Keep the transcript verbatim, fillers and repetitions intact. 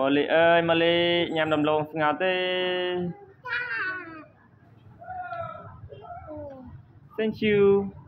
Molly ơi Molly nhằm đầm lông ngào tê thank you